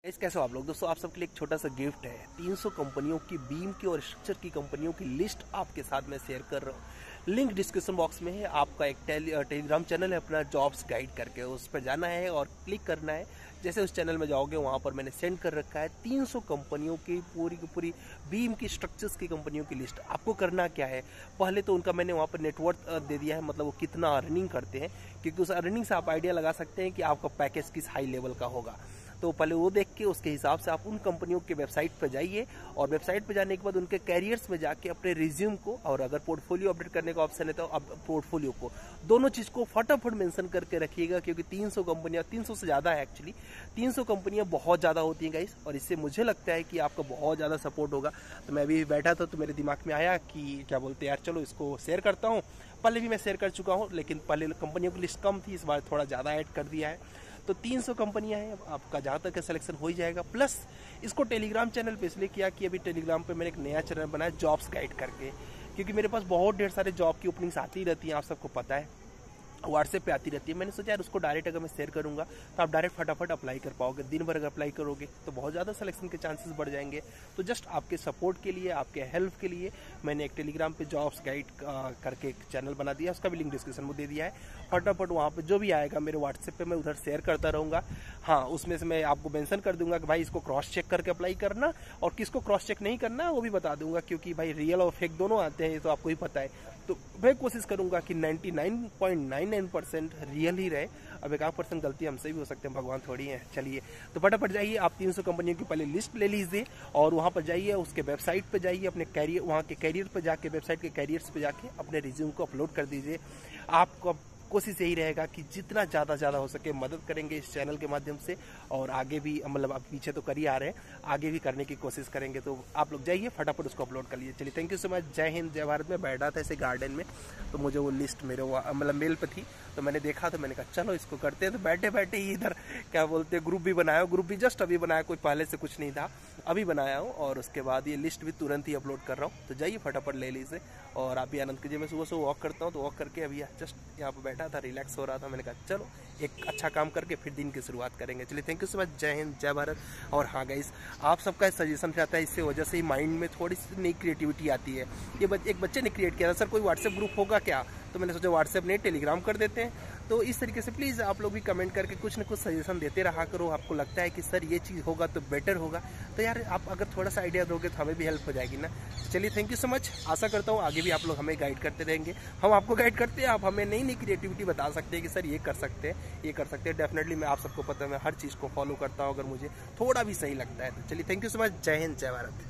कैसे हो आप लोग। दोस्तों आप सबके लिए एक छोटा सा गिफ्ट है। 300 कंपनियों की बीम की और स्ट्रक्चर की कंपनियों की लिस्ट आपके साथ में शेयर कर रहा हूँ। लिंक डिस्क्रिप्शन बॉक्स में है। आपका एक टेलीग्राम चैनल है अपना जॉब्स गाइड करके, उस पर जाना है और क्लिक करना है। जैसे उस चैनल में जाओगे वहाँ पर मैंने सेंड कर रखा है 300 कंपनियों की पूरी बीम की स्ट्रक्चर्स की कंपनियों की लिस्ट। आपको करना क्या है, पहले तो उनका मैंने वहाँ पर नेटवर्क दे दिया है, मतलब वो कितना अर्निंग करते हैं, क्योंकि उस अर्निंग से आप आइडिया लगा सकते हैं कि आपका पैकेज किस हाई लेवल का होगा। तो पहले वो देख के उसके हिसाब से आप उन कंपनियों के वेबसाइट पर जाइए, और वेबसाइट पर जाने के बाद उनके कैरियर्स में जाके अपने रिज्यूम को, और अगर पोर्टफोलियो अपडेट करने का ऑप्शन है तो अब पोर्टफोलियो को, दोनों चीज को फटाफट मेंशन करके रखिएगा, क्योंकि 300 कंपनियां, 300 से ज्यादा है एक्चुअली, 300 कंपनियां बहुत ज्यादा होती हैं गाइस, और इससे मुझे लगता है कि आपका बहुत ज्यादा सपोर्ट होगा। तो मैं अभी बैठा था तो मेरे दिमाग में आया कि क्या बोलते हैं यार, चलो इसको शेयर करता हूँ। पहले भी मैं शेयर कर चुका हूँ, लेकिन पहले कंपनियों की लिस्ट कम थी, इस बार थोड़ा ज्यादा ऐड कर दिया है। तो 300 कंपनियां हैं, आपका जहाँ तक सिलेक्शन हो ही जाएगा। प्लस इसको टेलीग्राम चैनल पे इसलिए किया कि अभी टेलीग्राम पे मैंने एक नया चैनल बनाया जॉब्स गाइड करके, क्योंकि मेरे पास बहुत ढेर सारे जॉब की ओपनिंग्स आती रहती हैं, आप सबको पता है, व्हाट्सएप पे आती रहती है। मैंने सोचा यार उसको डायरेक्ट अगर मैं शेयर करूंगा तो आप डायरेक्ट फटाफट अप्लाई कर पाओगे। दिन भर अगर अप्लाई करोगे तो बहुत ज़्यादा सिलेक्शन के चांसेस बढ़ जाएंगे। तो जस्ट आपके सपोर्ट के लिए, आपके हेल्प के लिए मैंने एक टेलीग्राम पे जॉब्स गाइड करके एक चैनल बना दिया, उसका भी लिंक डिस्क्रिप्शन में दे दिया है। फटाफट वहाँ पे जो भी आएगा मेरे व्हाट्सएप पे मैं उधर शेयर करता रहूँगा। हाँ, उसमें से मैं आपको मेंशन कर दूंगा कि भाई इसको क्रॉस चेक करके अप्लाई करना, और किसको क्रॉस चेक नहीं करना वो भी बता दूंगा, क्योंकि भाई रियल और फेक दोनों आते हैं, ये तो आपको ही पता है। तो मैं कोशिश करूंगा कि 99.99% रियल ही रहे। अब 1% गलती हमसे भी हो सकते हैं, भगवान थोड़ी है। चलिए तो फटाफट जाइए, आप 300 कंपनियों की पहले लिस्ट ले लीजिए, और वहां पर जाइए, उसके वेबसाइट पे जाइए, अपने कैरियर, वहां के कैरियर पे जाके, वेबसाइट के कैरियर्स पे जाके अपने रिज्यूम को अपलोड कर दीजिए। आपको कोशिश यही रहेगा कि जितना ज़्यादा हो सके मदद करेंगे इस चैनल के माध्यम से, और आगे भी, मतलब आप पीछे तो कर ही आ रहे हैं, आगे भी करने की कोशिश करेंगे। तो आप लोग जाइए फटाफट उसको अपलोड कर लीजिए। चलिए, थैंक यू सो मच। जय हिंद, जय भारत। में बैठा था ऐसे गार्डन में, तो मुझे वो लिस्ट मेरे मतलब मेल पे थी, तो मैंने देखा, तो मैंने कहा चलो इसको करते हैं। तो बैठे बैठे ही इधर क्या बोलते हैं ग्रुप भी बनाया, ग्रुप भी जस्ट अभी बनाया, कोई पहले से कुछ नहीं था, अभी बनाया हूँ, और उसके बाद ये लिस्ट भी तुरंत ही अपलोड कर रहा हूँ। तो जाइए फटाफट ले लीजिए, और आप भी आनंद कीजिए। मैं सुबह वॉक करता हूँ, तो वॉक करके अभी जस्ट यहाँ पर बैठा था, रिलैक्स हो रहा था। मैंने कहा चलो एक अच्छा काम करके फिर दिन की शुरुआत करेंगे। चलिए, थैंक यू सो मच। जय हिंद, जय भारत। और हाँ गाइस, आप सबका सजेशन रहता है, इससे वजह से ही माइंड में थोड़ी सी नई क्रिएटिविटी आती है। ये एक बच्चे ने क्रिएट किया था, सर कोई व्हाट्सएप ग्रुप होगा क्या, तो मैंने सोचा व्हाट्सएप नहीं, टेलीग्राम कर देते हैं। तो इस तरीके से प्लीज़ आप लोग भी कमेंट करके कुछ न कुछ सजेशन देते रहा करो। आपको लगता है कि सर ये चीज़ होगा तो बेटर होगा, तो यार आप अगर थोड़ा सा आइडिया दोगे तो हमें भी हेल्प हो जाएगी ना। चलिए, थैंक यू सो मच। आशा करता हूँ आगे भी आप लोग हमें गाइड करते रहेंगे, हम आपको गाइड करते हैं, आप हमें नई नई क्रिएटिविटी बता सकते हैं कि सर ये कर सकते हैं, ये कर सकते हैं। डेफिनेटली मैं आप सबको पता है, मैं हर चीज़ को फॉलो करता हूँ अगर मुझे थोड़ा भी सही लगता है। तो चलिए, थैंक यू सो मच। जय हिंद, जय भारत।